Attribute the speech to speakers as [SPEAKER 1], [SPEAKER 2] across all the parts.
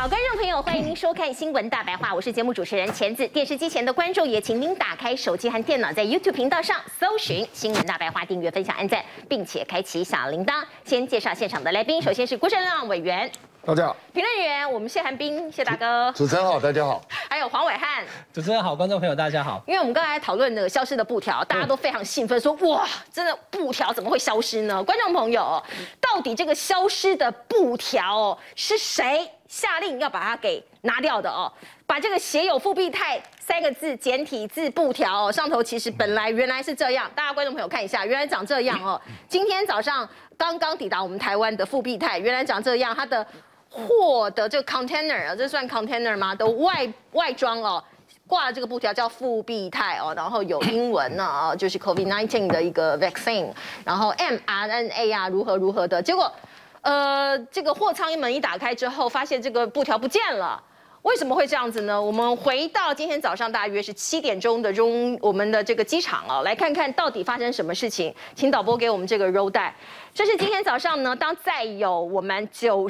[SPEAKER 1] 好，观众朋友，欢迎您收看《新闻大白话》，我是节目主持人钱子。电视机前的观众也请您打开手机和电脑，在 YouTube 频道上搜寻《新闻大白话》，订阅、分享、按赞，并且开启小铃铛。先介绍现场的来宾，首先是郭正亮委员，
[SPEAKER 2] 大家好；
[SPEAKER 1] 评论员我们谢寒冰，谢大哥；
[SPEAKER 2] 主持人好，大家好；
[SPEAKER 1] 还有黄伟汉，
[SPEAKER 3] 主持人好，观众朋友大家好。
[SPEAKER 1] 因为我们刚才讨论那个消失的布条，大家都非常兴奋，说哇，真的布条怎么会消失呢？观众朋友，到底这个消失的布条是谁下令要把它给拿掉的哦？把这个写有复必泰3个字简体字布条哦，上头其实本来原来是这样，大家观众朋友看一下，原来长这样哦。今天早上刚刚抵达我们台湾的复必泰，原来长这样，它的货的这个 container 啊，这算 container 吗？的外装哦。挂了这个布条叫复必泰哦，然后有英文呢，就是 COVID-19 的一个 vaccine， 然后 mRNA 啊如何的，结果这个货舱门一打开之后，发现这个布条不见了。为什么会这样子呢？我们回到今天早上大约是7点钟的我们的这个机场哦，来看看到底发生什么事情。请导播给我们这个 roll 带。这是今天早上呢，当载有我们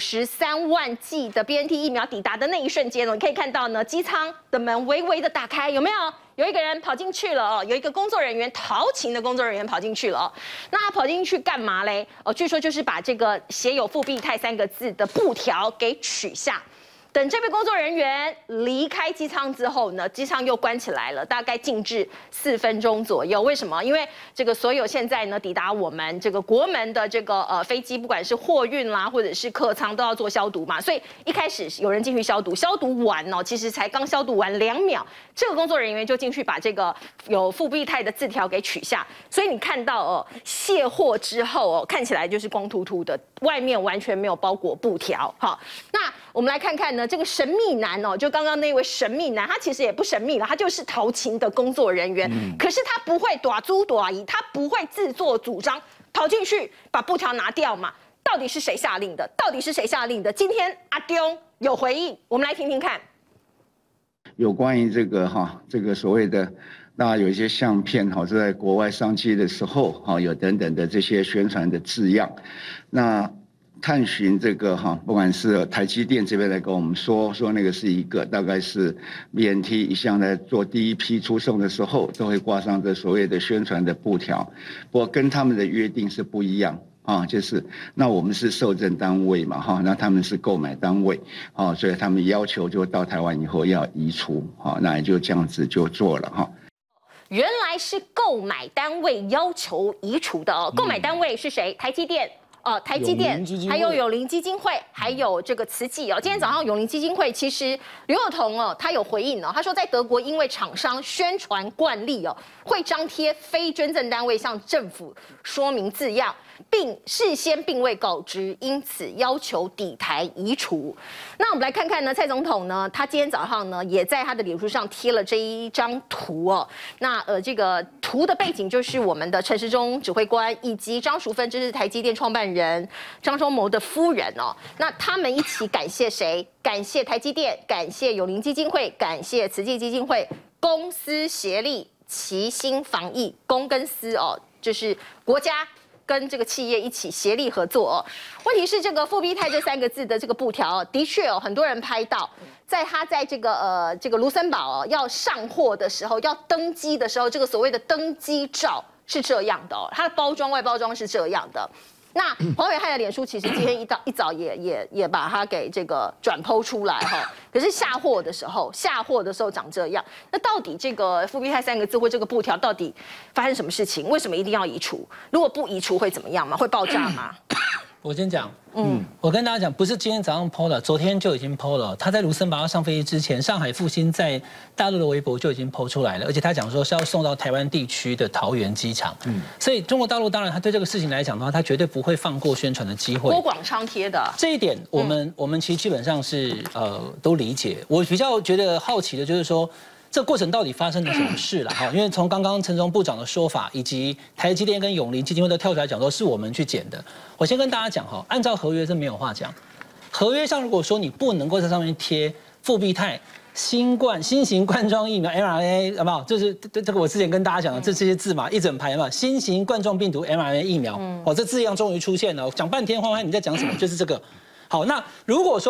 [SPEAKER 1] 93万剂的 BNT 疫苗抵达的那一瞬间呢，你可以看到呢，机舱的门微微的打开，有没有？有一个人跑进去了哦，有一个工作人员，陶勤的工作人员跑进去了哦。那他跑进去干嘛嘞？哦，据说就是把这个写有复必泰3个字的布条给取下。等这位工作人员离开机舱之后呢，机舱又关起来了，大概静置4分钟左右。为什么？因为这个所有现在呢抵达我们这个国门的这个飞机，不管是货运啦或者是客舱，都要做消毒嘛。所以一开始有人进去消毒，消毒完哦，其实才刚消毒完2秒，这个工作人员就进去把这个有复必泰的字条给取下。所以你看到哦，卸货之后哦，看起来就是光秃秃的，外面完全没有包裹布条。好，那我们来看看呢。这个神秘男哦，就刚刚那位神秘男，他其实也不神秘了，他就是陶勤的工作人员。可是他不会短租短移，他不会自作主张跑进去把布条拿掉嘛？到底是谁下令的？到底是谁下令的？今天阿丢有回应，我们来听听看。
[SPEAKER 4] 有关于这个所谓的，那有一些相片是在国外上机的时候有等等的这些宣传的字样，那。探寻这个不管是台积电这边来跟我们说那个是一个大概是 BNT 一向在做第一批出送的时候都会挂上这所谓的宣传的布条，不过跟他们的约定是不一样就是那我们是受赠单位嘛那他们是购买单位所以他们要求就到台湾以后要移除那也就这样子就做了
[SPEAKER 1] 原来是购买单位要求移除的哦，购买单位是谁？台积电。台积电，还有永龄基金会，还有这个慈济哦。今天早上永龄基金会其实刘宥彤哦，他有回应哦，他说在德国因为厂商宣传惯例哦，会张贴非捐赠单位向政府说明字样，并事先并未告知，因此要求抵台移除。那我们来看看呢，蔡总统呢，他今天早上呢也在他的脸书上贴了这一张图哦。那这个图的背景就是我们的陈时中指挥官以及张淑芬，这是台积电创办人张忠谋的夫人哦。那他们一起感谢谁？感谢台积电，感谢永龄基金会，感谢慈济基金会，公私协力，齐心防疫。公跟私哦，就是国家跟这个企业一起协力合作哦。问题是这个复必泰这3个字的这个布条，的确很多人拍到，他在这个卢森堡要上货的时候，要登机的时候，这个所谓的登机照是这样的哦，它的外包装是这样的。那黄伟汉的脸书其实今天一早也把它给这个转PO出来哈，可是下货的时候长这样。那到底这个复必泰3个字或这个布条到底发生什么事情？为什么一定要移除？如果不移除会怎么样吗？会爆炸吗？
[SPEAKER 3] 我先讲，我跟大家讲，不是今天早上 PO 了，昨天就已经 PO 了。他在卢森堡要上飞机之前，上海复兴在大陆的微博就已经 PO 出来了，而且他讲说是要送到台湾地区的桃园机场。所以中国大陆当然他对这个事情来讲的话，他绝对不会放过宣传的机会。
[SPEAKER 1] 郭广昌贴的
[SPEAKER 3] 这一点，我们其实基本上是都理解。我比较觉得好奇的就是说，这过程到底发生了什么事了？因为从刚刚陈忠部长的说法，以及台积电跟永龄基金会都跳出来讲说是我们去捡的。我先跟大家讲按照合约是没有话讲。合约上如果说你不能够在上面贴复必泰新型冠状疫苗 mRNA 好不好？就是这个我之前跟大家讲的这些字嘛，一整排嘛，新型冠状病毒 mRNA 疫苗，这字样终于出现了。讲半天，欢欢你在讲什么？就是这个。好，那如果说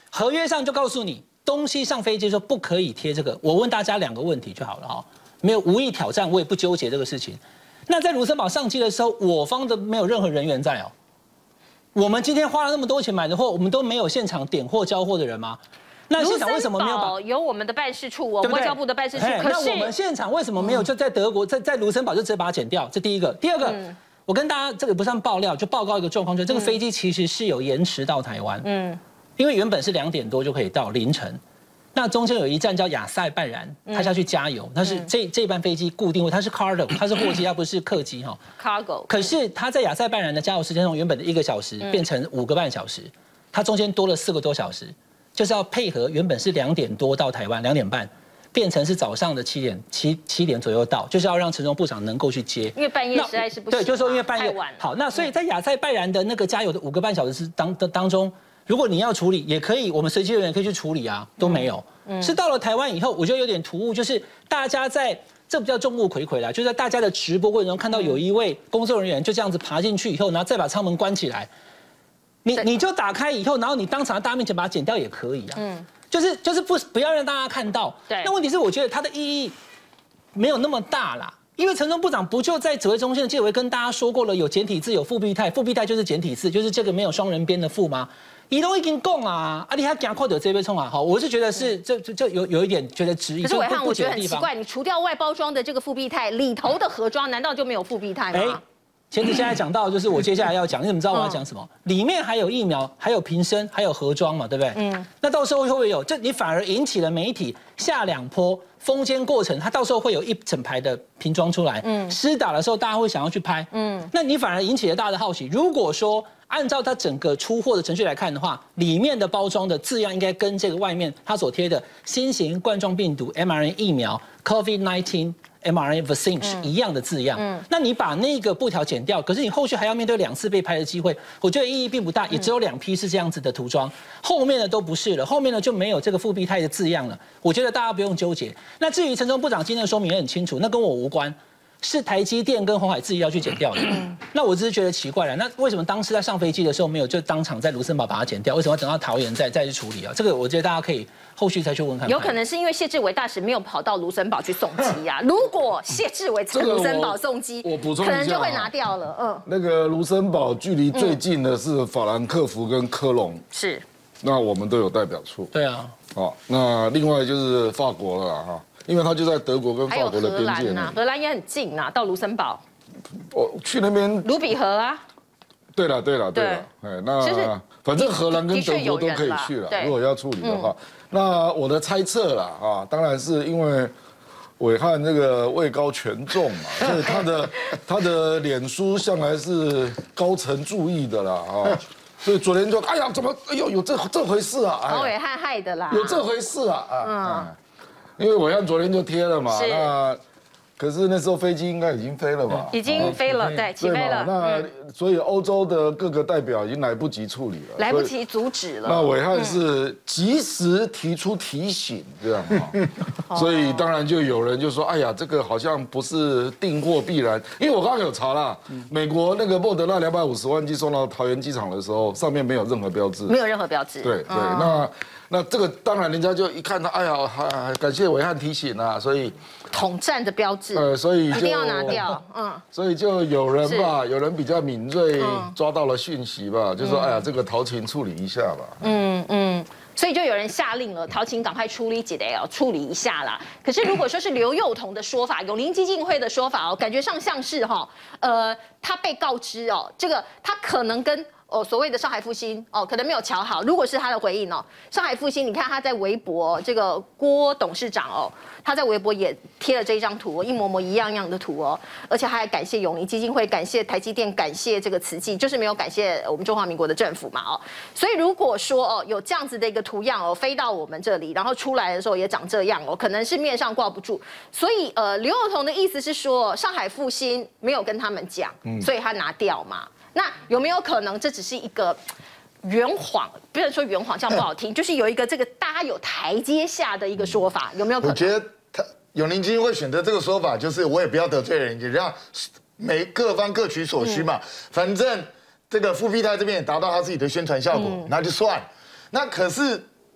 [SPEAKER 3] 合约上就告诉你，东西上飞机的时候不可以贴这个。我问大家2个问题就好了哈，没有无意挑战，我也不纠结这个事情。那在卢森堡上机的时候，我方的没有任何人员在哦。我们今天花了那么多钱买的货，我们都没有现场点货交货的人吗？那现场为什么没有把？
[SPEAKER 1] 有我们的办事处，外交部的办事处。可是
[SPEAKER 3] 那我们现场为什么没有就在德国，在卢森堡就直接把它剪掉？这第一个。第二个，我跟大家这个不算爆料，就报告一个状况，就是这个飞机其实是有延迟到台湾。因为原本是2点多就可以到凌晨，那中间有一站叫亚塞拜然，他下去加油，它是这班飞机固定位，它是 cargo， 它是货机，它不是客机哈。
[SPEAKER 1] cargo。可
[SPEAKER 3] 是它在亚塞拜然的加油时间从原本的1个小时变成5个半小时，它中间多了4个多小时。就是要配合原本是2点多到台湾2点半，变成是早上的7点左右到，就是要让陈忠部长能够去接。
[SPEAKER 1] 因为半夜实在是不行。
[SPEAKER 3] 对，就是说因为半夜
[SPEAKER 1] 太晚了。
[SPEAKER 3] 好，那所以在亚塞拜然的那个加油的5个半小时当中，如果你要处理也可以，我们随机人员可以去处理啊，都没有。是到了台湾以后，我觉得有点突兀，就是大家在这不叫众目睽睽啦，就在大家的直播过程中看到有一位工作人员就这样子爬进去以后，然后再把舱门关起来。你就打开以后，然后你当场在大家面前把它剪掉也可以啊。就是不要让大家看到。对。那问题是，我觉得它的意义没有那么大啦，因为陈忠部长不就在指挥中心的记者会跟大家说过了，有简体字，有复必泰，复必泰就是简体字，就是这个没有双人边的复吗？你都已经讲啊，你还讲快点这边冲啊！好，我是觉得是这有一点觉得质疑。
[SPEAKER 1] 可是我觉得很奇怪，你除掉外包装的这个复必泰，里头的盒装难道就没有复必泰吗？
[SPEAKER 3] 前子现在讲到，就是我接下来要讲，你怎么知道我要讲什么？里面还有疫苗，还有瓶身，还有盒装嘛，对不对？那到时候会不会有？这你反而引起了媒体下2波封监过程，它到时候会有一整排的瓶装出来。施打的时候大家会想要去拍。那你反而引起了大家的好奇。如果说按照它整个出货的程序来看的话，里面的包装的字样应该跟这个外面它所贴的新型冠状病毒 mRNA 疫苗 COVID-19。mRNA vaccine 是一样的字样，那你把那个布条剪掉，可是你后续还要面对2次被拍的机会，我觉得意义并不大，也只有2批是这样子的涂装，后面的都不是了，后面呢就没有这个复必泰的字样了，我觉得大家不用纠结。那至于陈忠部长今天的说明也很清楚，那跟我无关。是台积电跟鸿海自己要去剪掉的，那我只是觉得奇怪了。那为什么当时在上飞机的时候没有就当场在卢森堡把它剪掉？为什么要等到桃园再去处理啊？这个我觉得大家可以后续再去问看。
[SPEAKER 1] 有可能是因为谢志伟大使没有跑到卢森堡去送机呀。如果谢志伟在卢森堡送机，
[SPEAKER 2] 我补充一下，
[SPEAKER 1] 可能就会拿掉了。
[SPEAKER 2] 那个卢森堡距离最近的是法兰克福跟科隆，
[SPEAKER 1] 是。
[SPEAKER 2] 那我们都有代表处。
[SPEAKER 3] 对啊。
[SPEAKER 2] 好，那另外就是法国了哈。因为他就在德国跟法国的边界呢，
[SPEAKER 1] 荷兰也很近呐，到卢森堡。
[SPEAKER 2] 我去那边。
[SPEAKER 1] 卢比河啊。
[SPEAKER 2] 对了，哎，那反正荷兰跟德国都可以去了。如果要处理的话，那我的猜测啦啊，当然是因为暐瀚这个位高权重嘛，所以他的脸书向来是高层注意的啦啊。所以昨天就哎呀，怎么哎呦有这回事啊？
[SPEAKER 1] 暐瀚害的啦。
[SPEAKER 2] 有这回事啊因为暐瀚昨天就贴了嘛，那可是那时候飞机应该已经飞了吧？
[SPEAKER 1] 已经飞了，对，起飞了。
[SPEAKER 2] 那所以欧洲的各个代表已经来不及处理了，
[SPEAKER 1] 来不及阻止了。
[SPEAKER 2] 那暐瀚是及时提出提醒，这样所以当然就有人就说，哎呀，这个好像不是订货必然，因为我刚刚有查啦，美国那个莫德纳250万剂送到桃园机场的时候，上面没有任何标志，
[SPEAKER 1] 没有任何标志。
[SPEAKER 2] 对，那这个当然人家就一看到，哎呀，感谢暐瀚提醒啊，所以
[SPEAKER 1] 统战的标志，
[SPEAKER 2] 所以
[SPEAKER 1] 一定要拿掉，
[SPEAKER 2] 所以就有人比较敏锐，抓到了讯息吧，就说，哎呀，这个陶琴处理一下吧，
[SPEAKER 1] 所以就有人下令了，陶琴赶快处理处理一下啦。可是如果说是刘宥彤的说法，永林基金会的说法感觉上像是他被告知这个他可能跟所谓的上海复兴可能没有瞧好。如果是他的回应上海复兴，你看他在微博这个郭董事长他在微博也贴了这一张图一模模一样的图而且还感谢永林基金会，感谢台积电，感谢这个慈济，就是没有感谢我们中华民国的政府嘛所以如果说有这样子的一个图样飞到我们这里，然后出来的时候也长这样可能是面上挂不住。所以刘宥彤的意思是说，上海复兴没有跟他们讲，所以他拿掉嘛。那有没有可能这只是一个圆谎？不能说圆谎，这样不好听，就是有一个这个大家有台阶下的一个说法，有没有可能？
[SPEAKER 5] 我觉得永林基金会选择这个说法，就是我也不要得罪人，也让各方各取所需嘛。反正这个复必泰这边也达到他自己的宣传效果，那就算。那可是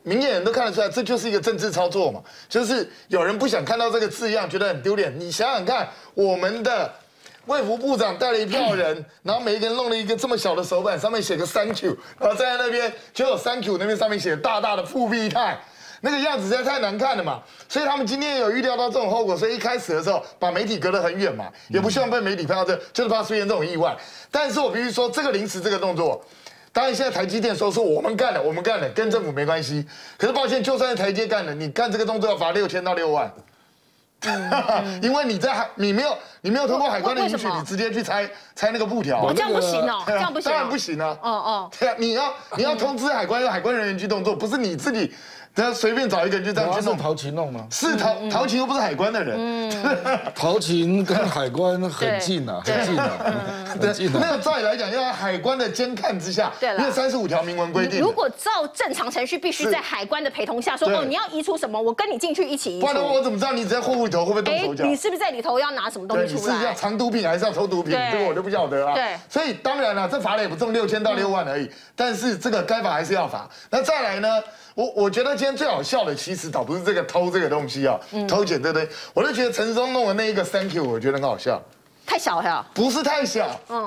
[SPEAKER 5] 明眼人都看得出来，这就是一个政治操作嘛，就是有人不想看到这个字样，觉得很丢脸。你想想看，我们的卫福部长带了一票人，然后每一个人弄了一个这么小的手板，上面写个 Thank you， 然后站在那边就有 Thank you， 那边上面写大大的复必泰。那个样子实在太难看了嘛，所以他们今天也有预料到这种后果，所以一开始的时候把媒体隔得很远嘛，也不希望被媒体看到这，就是怕出现这种意外。但是我必须说，这个临时这个动作，当然现在台积电说我们干了，跟政府没关系。可是抱歉，就算是台积干了，你干这个动作要罚6000到6万。因为你没有通过海关的允许，你直接去拆那个布条，
[SPEAKER 1] 这样不行哦，这样不行，
[SPEAKER 5] 当然不行啊。
[SPEAKER 1] 哦，
[SPEAKER 5] 对啊，你要通知海关，用海关人员去动作，不是你自己。等下随便找一个人就这样去弄，
[SPEAKER 2] 陶琴弄吗？
[SPEAKER 5] 是陶琴又不是海关的人，
[SPEAKER 2] 陶琴跟海关很近啊，很近啊，很近啊。
[SPEAKER 5] 那个照理来讲，要在海关的监看之下，因为35条明文规定，
[SPEAKER 1] 如果照正常程序，必须在海关的陪同下，说哦你要移除什么，我跟你进去一起移除。
[SPEAKER 5] 不然我怎么知道你在货物里头会不会动手脚？
[SPEAKER 1] 你是不是在里头要拿什么东西出来？
[SPEAKER 5] 你是要藏毒品还是要偷毒品？这个我就不晓得啊。
[SPEAKER 1] 对，
[SPEAKER 5] 所以当然了，这罚了也不重，6000到6万而已。但是这个该罚还是要罚。那再来呢？我觉得今天最好笑的，其实倒不是这个偷这个东西啊，偷捡这堆，我就觉得陈时中弄的那一个 Thank you， 我觉得很好笑。
[SPEAKER 1] 太小了。不
[SPEAKER 5] 是太小。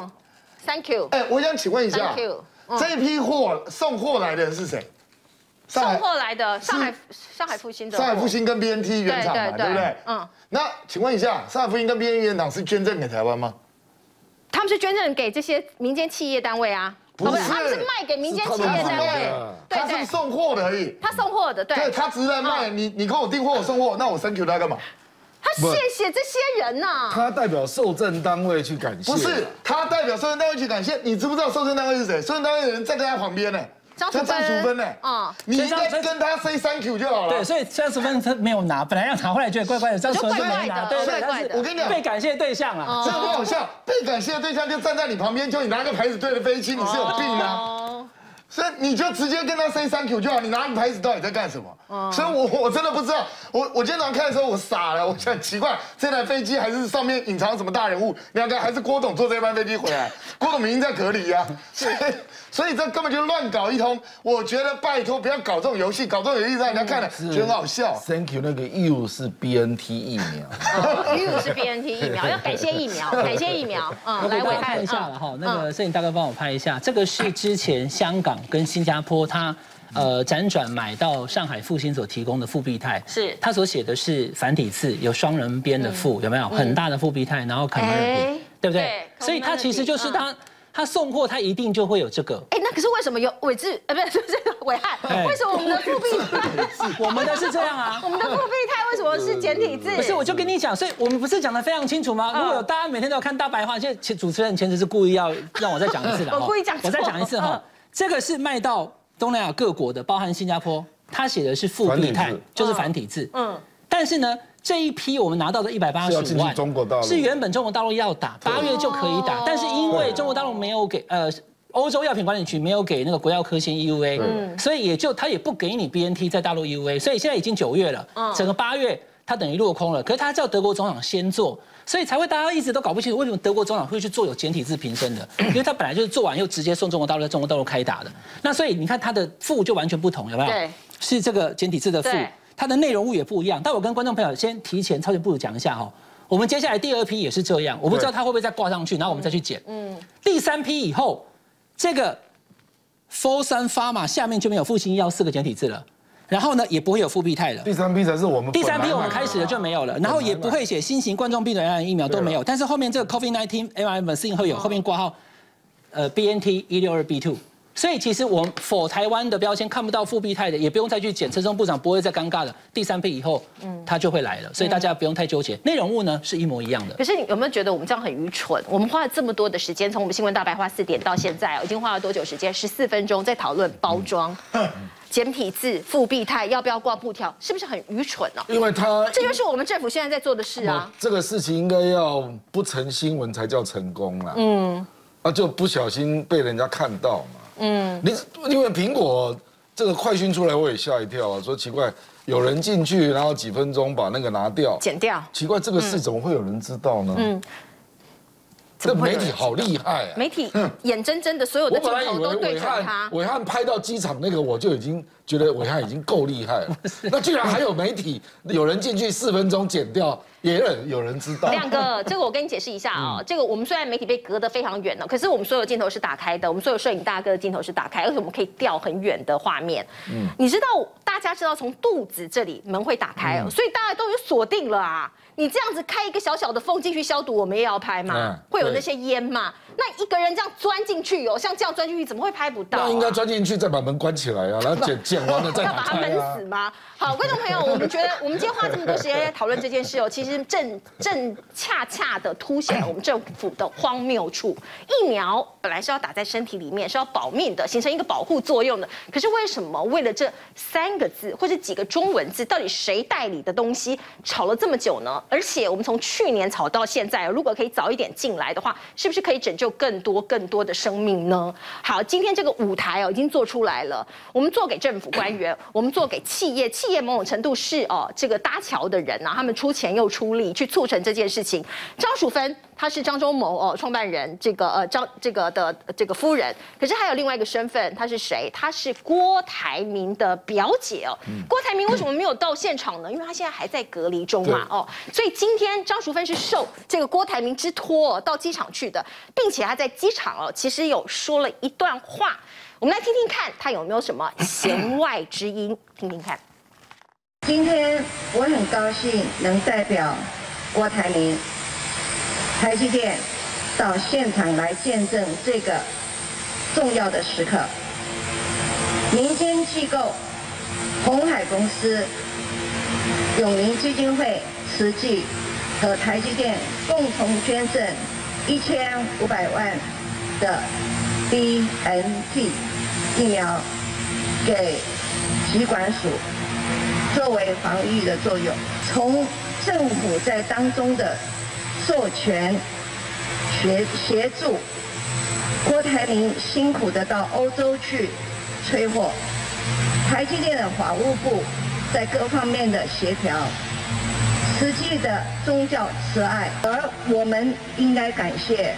[SPEAKER 1] Thank you。
[SPEAKER 5] 我想请问一下，这一批货送货来的人是谁？
[SPEAKER 1] 送货来的上海复兴的。
[SPEAKER 5] 上海复兴跟 BNT 原厂嘛，对不对？那请问一下，上海复兴跟 BNT 原厂是捐赠给台湾吗？
[SPEAKER 1] 他们是捐赠给这些民间企业单位啊。
[SPEAKER 5] 不是，
[SPEAKER 1] 他们是卖给民间企业单位，
[SPEAKER 5] 他是送货的而已。
[SPEAKER 1] 他送货的，对，
[SPEAKER 5] 他只是在卖。你跟我订货，我送货，那我 Thank you 他干嘛？
[SPEAKER 1] 他谢谢这些人呐。
[SPEAKER 2] 他代表受赠单位去感谢。
[SPEAKER 5] 不是，他代表受赠单位去感谢。你知不知道受赠单位是谁？受赠单位的人站在他旁边呢。张淑芬呢？你应该跟他 say thank you 就好了。
[SPEAKER 3] 对，所以张淑芬他没有拿，本来要拿回来觉得怪怪的，张淑芬就没拿。对，
[SPEAKER 5] 我跟你讲，
[SPEAKER 3] 被感谢对象了，
[SPEAKER 5] 这很好笑。被感谢的对象就站在你旁边，就你拿个牌子对着飞机，你是有病吗？所以你就直接跟他 say thank you 就好。你拿个牌子到底在干什么？所以我真的不知道。我今天早上看的时候我傻了，我想奇怪，这台飞机还是上面隐藏什么大人物？你看看，还是郭董坐这班飞机回来，郭董明明在隔离呀。所以这根本就乱搞一通。我觉得拜托不要搞这种游戏，搞这种游戏让人家看了觉得很好笑。
[SPEAKER 2] Thank you， 那个 you 是 BNT 疫苗
[SPEAKER 1] ，you 是 BNT 疫苗，要感谢疫苗，感谢疫苗。
[SPEAKER 3] 来我看一下了哈，那个摄影大哥帮我拍一下，这个是之前香港跟新加坡它辗转买到上海复兴所提供的复必泰，
[SPEAKER 1] 是
[SPEAKER 3] 它所写的是繁体字，有双人边的复，有没有很大的复必泰，然后 Comirnaty， 对不对？所以它其实就是他送货，他一定就会有这个。
[SPEAKER 1] 那可是为什么有伟志？不是这个伟汉，为什么我们的复必泰？
[SPEAKER 3] 我们的是这样啊。
[SPEAKER 1] 我们的复必泰为什么是简体字？
[SPEAKER 3] 不是，我就跟你讲，所以我们不是讲得非常清楚吗？如果有大家每天都要看大白话，就主持人前提是故意要让我再讲一次的。
[SPEAKER 1] 我故意讲错。
[SPEAKER 3] 我再讲一次哈，这个是卖到东南亚各国的，包含新加坡，他写的是复必泰，就是繁体字。但是呢，这一批我们拿到的185万，是原本中国大陆要打，8月就可以打，但是因为中国大陆没有给欧洲药品管理局没有给那个国药科兴 EUA， 所以他也不给你 BNT 在大陆 EUA， 所以现在已经9月了，整个8月它等于落空了。可是他叫德国总厂先做，所以才会大家一直都搞不清楚为什么德国总厂会去做有简体字瓶身的，因为他本来就是做完又直接送中国大陆，在中国大陆开打的。那所以你看它的副就完全不同，有没有？
[SPEAKER 1] 对，
[SPEAKER 3] 是这个简体字的副。它的内容物也不一样，但我跟观众朋友先提前超前部署讲一下哈，我们接下来第2批也是这样，我不知道它会不会再挂上去，然后我们再去剪。第3批以后，这个 Fosun Pharma 下面就没有复兴医药4个简体字了，然后呢也不会有复必泰了。
[SPEAKER 2] 第3批才是我们。
[SPEAKER 3] 第3批我们开始的就没有了，然后也不会写新型冠状病毒感染疫苗都没有，但是后面这个 COVID-19 mRNA vaccine 会有，后面挂号BNT 162B2。所以其实我们否台湾的标签看不到复必泰的，也不用再去检，陈时中部长不会再尴尬的。第3批以后，它就会来了，所以大家不用太纠结。内容物呢是一模一样的。
[SPEAKER 1] 可是你有没有觉得我们这样很愚蠢？我们花了这么多的时间，从我们新闻大白话4点到现在，已经花了多久时间？14分钟在讨论包装、简体字、复必泰要不要挂布条，是不是很愚蠢呢？
[SPEAKER 2] 因为
[SPEAKER 1] 这就是我们政府现在在做的事啊。
[SPEAKER 2] 这个事情应该要不成新闻才叫成功啦。就不小心被人家看到嘛。因为苹果这个快讯出来，我也吓一跳啊，说奇怪，有人进去，然后几分钟把那个拿掉、
[SPEAKER 1] 剪掉，
[SPEAKER 2] 奇怪，这个事怎么会有人知道呢？这媒体好厉害啊！
[SPEAKER 1] 媒体眼睁睁的，所有的镜头都对准他。
[SPEAKER 2] 伟汉拍到机场那个，我就已经觉得暐瀚已经够厉害了，那居然还有媒体有人进去4分钟剪掉，也有人知道。
[SPEAKER 1] 亮哥，这个我跟你解释一下啊，这个我们虽然媒体被隔得非常远了，可是我们所有镜头是打开的，我们所有摄影大哥的镜头是打开，而且我们可以调很远的画面。你知道大家知道从肚子这里门会打开哦，所以大家都有锁定了啊。你这样子开一个小小的缝进去消毒，我们也要拍嘛，会有那些烟嘛。那一个人这样钻进去哦，像这样钻进去怎么会拍不到？
[SPEAKER 2] 那应该钻进去再把门关起来啊，然后剪完了再打开啊。
[SPEAKER 1] 要把它闷死吗？好，观众朋友，我们觉得我们今天花这么多时间在讨论这件事哦，其实正恰恰的凸显了我们政府的荒谬处。疫苗本来是要打在身体里面，是要保命的，形成一个保护作用的。可是为什么为了这3个字或者几个中文字，到底谁代理的东西吵了这么久呢？而且我们从去年吵到现在，如果可以早一点进来的话，是不是可以拯救更多的生命呢？好，今天这个舞台已经做出来了，我们做给政府官员，我们做给企业某种程度是这个搭桥的人啊，他们出钱又出力去促成这件事情。张淑芬她是张忠谋创办人，这个夫人，可是还有另外一个身份，她是谁？她是郭台铭的表姐哦。郭台铭为什么没有到现场呢？因为他现在还在隔离中嘛所以今天张淑芬是受这个郭台铭之托到机场去的，并且他在机场其实有说了一段话，我们来听听看他有没有什么弦外之音，听听看。
[SPEAKER 6] 今天我很高兴能代表郭台铭、台积电到现场来见证这个重要的时刻。民间机构鸿海公司、永龄基金会、慈济和台积电共同捐赠1500万的 BNT 疫苗给疾管署，作为防御的作用。从政府在当中的授权、协助，郭台铭辛苦的到欧洲去催货，台积电的法务部在各方面的协调，实际的宗教慈爱，而我们应该感谢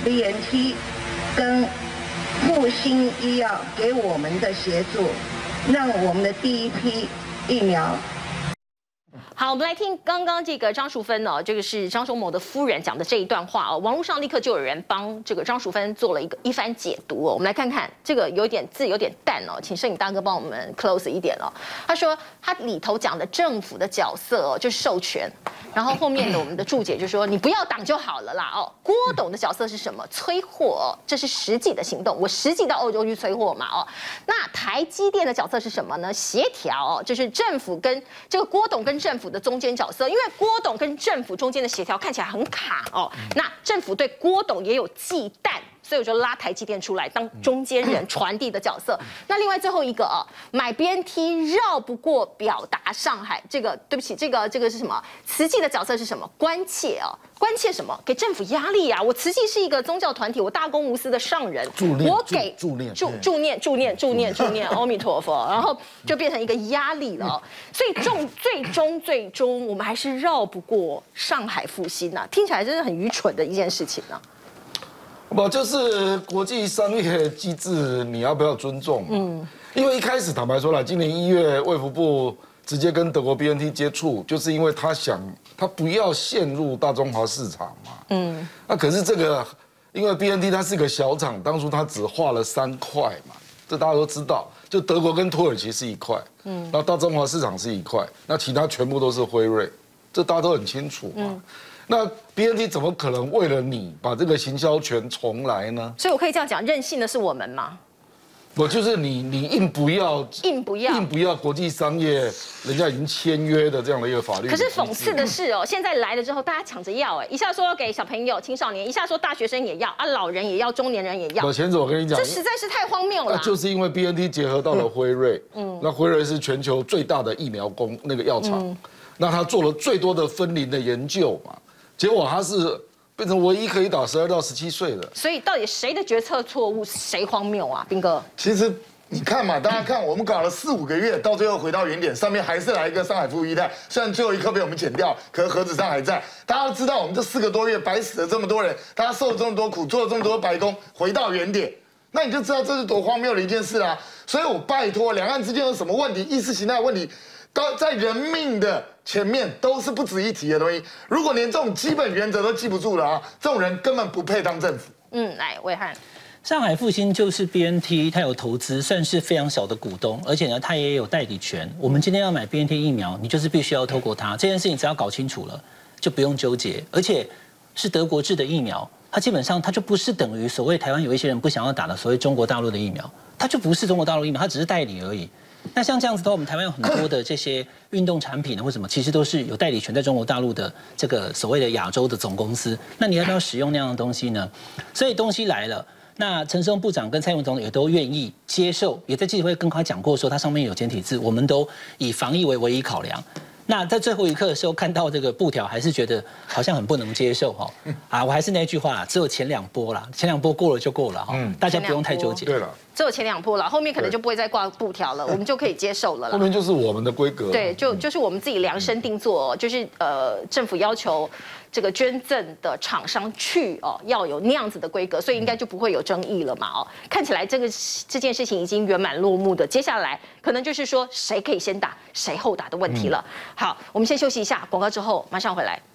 [SPEAKER 6] BNT 跟复兴医药给我们的协助，让我们的第一批疫苗。
[SPEAKER 1] 好，我们来听刚刚这个张淑芬这个是张忠谋的夫人讲的这一段话网络上立刻就有人帮这个张淑芬做了一番解读我们来看看，这个字有点淡请摄影大哥帮我们 close 一点他说他里头讲的政府的角色就是授权，然后后面的我们的注解就说你不要挡就好了啦郭董的角色是什么？催货这是实际的行动，我实际到欧洲去催货嘛那台积电的角色是什么呢？协调就是政府跟这个郭董跟政府的中间角色，因为郭董跟政府中间的协调看起来很卡那政府对郭董也有忌惮，所以我就拉台积电出来当中间人传递的角色。那另外最后一个买 BNT 绕不过表达上海这个，对不起，这个是什么？慈济的角色是什么？关切关切什么？给政府压力啊！我慈济是一个宗教团体，我大公无私的上人，我给助念阿弥陀佛，然后就变成一个压力了所以最终我们还是绕不过上海复兴听起来真的很愚蠢的一件事情
[SPEAKER 2] 不，就是国际商业机制，你要不要尊重嘛？因为一开始坦白说了，今年1月卫福部直接跟德国 BNT 接触，就是因为他不要陷入大中华市场嘛。那可是这个，因为 BNT 它是个小厂，当初它只划了3块嘛，这大家都知道。就德国跟土耳其是1块，那大中华市场是1块，那其他全部都是辉瑞，这大家都很清楚嘛。那 BNT 怎么可能为了你把这个行销权重来呢？
[SPEAKER 1] 所以我可以这样讲，任性的是我们吗？
[SPEAKER 2] 我就是你硬不要国际商业，人家已经签约的这样的一个法律。
[SPEAKER 1] 可是讽刺的是现在来了之后，大家抢着要一下说要给小朋友、青少年，一下说大学生也要老人也要，中年人也要。
[SPEAKER 2] 前子我跟你讲，
[SPEAKER 1] 这实在是太荒谬了。
[SPEAKER 2] 就是因为 BNT 结合到了辉瑞，那辉瑞是全球最大的疫苗药厂，那他做了最多的分龄的研究嘛，结果他是变成唯一可以打12到17岁的。所
[SPEAKER 1] 以到底谁的决策错误，谁荒谬啊？彬哥，
[SPEAKER 5] 其实你看嘛，大家看，我们搞了4、5个月，到最后回到原点，上面还是来一个上海复一代，虽然最后一刻被我们剪掉，可是盒子上还在。大家都知道，我们这4个多月白死了这么多人，大家受了这么多苦，做了这么多白工，回到原点， 那你就知道这是多荒谬的一件事啦。所以我拜托，两岸之间有什么问题，意识形态的问题，在人命的前面都是不值一提的东西。如果连这种基本原则都记不住了啊，这种人根本不配当政府。
[SPEAKER 1] 来，魏翰。
[SPEAKER 3] 上海复星就是 BNT， 它有投资，算是非常小的股东，而且呢，它也有代理权。我们今天要买 BNT 疫苗，你就是必须要透过它。这件事情只要搞清楚了，就不用纠结。而且是德国制的疫苗，它基本上它就不是等于所谓台湾有一些人不想要打的所谓中国大陆的疫苗，它就不是中国大陆疫苗，它只是代理而已。那像这样子的话，我们台湾有很多的这些运动产品呢，或什么，其实都是有代理权在中国大陆的这个所谓的亚洲的总公司。那你要不要使用那样的东西呢？所以东西来了。那陈时中部长跟蔡英文总统也都愿意接受，也在记者会跟他讲过，说它上面有简体字，我们都以防疫为唯一考量。那在最后一刻的时候，看到这个布条，还是觉得好像很不能接受哈。我还是那句话啦，只有前2波啦，前2波过了就过了哈，大家不用太纠结。
[SPEAKER 2] 对了，
[SPEAKER 1] 只有前2波了，后面可能就不会再挂布条了，我们就可以接受了啦。
[SPEAKER 2] 后面就是我们的规格。
[SPEAKER 1] 对，就是我们自己量身定做，就是政府要求这个捐赠的厂商去要有那样子的规格，所以应该就不会有争议了嘛看起来这件事情已经圆满落幕的，接下来可能就是说谁可以先打，谁后打的问题了。好，我们先休息一下，广告之后马上回来。